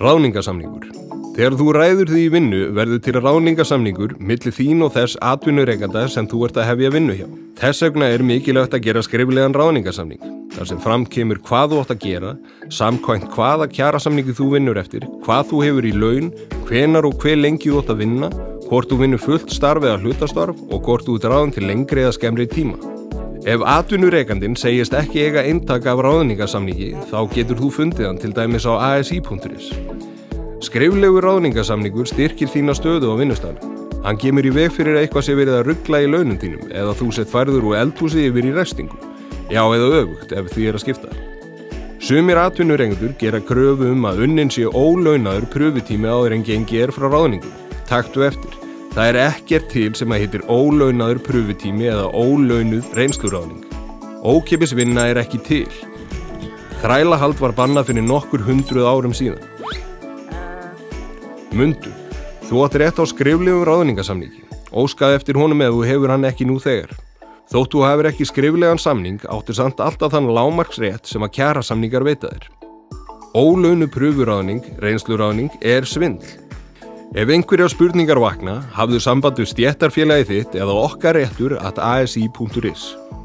Ráðningarsamningur. Þegar þú ræður því í vinnu verður til ráðningarsamningur milli þín og þess atvinnurekanda sem þú ert að hefja vinnu hjá. Þess vegna er mikilvægt að gera skriflegan ráðningarsamning, þar sem fram kemur hvað þú átt að gera, samkvæmt hvaða kjarasamningi þú vinnur eftir, hvað þú hefur í laun, hvenær og hve lengi þú átt að vinna, hvort þú vinnur fullt starf eða hlutastarf og hvort þú ert ráðinn til lengri eða skemmri tíma. Ef atvinnurekandinn segist ekki eiga eintak af ráðningarsamningi, þá getur þú fundið hann til dæmis á asi.is. Skriflegur ráðningarsamningur styrkir þína stöðu á vinnustaðnum. Hann kemur í veg fyrir eitthvað sem verið að rugla í launum þínum eða þú sett færður úr eldhúsi yfir í restingu. Já, eða öfugt ef því er að skipta. Sumir atvinnurekendur gera kröfu að unnin sé ólaunaður pröfutími áður en gengið frá ráðningu. Taktu eftir. Það er ekkert til sem að heitir ólaunaður pröfutími eða ólaunuð reynsluráðning. Ókeypis vinna er ekki til. Þrælahald var bannað fyrir nokkur 100 árum síðan. Mundu, þú átt rétt á skriflegum ráðningarsamningi. Óskaðu eftir honum ef þú hefur hann ekki nú þegar. Þótt þú hefur ekki skriflegan samning áttu samt alltaf þann lágmarksrétt sem að kjarasamningar veita þér. Ólaunuð pröfuráðning, reynsluráðning er svindl. Ef einhverjar spurningar vakna, hafðu samband við stéttarfélagið þitt eða okkar réttur @asi.is.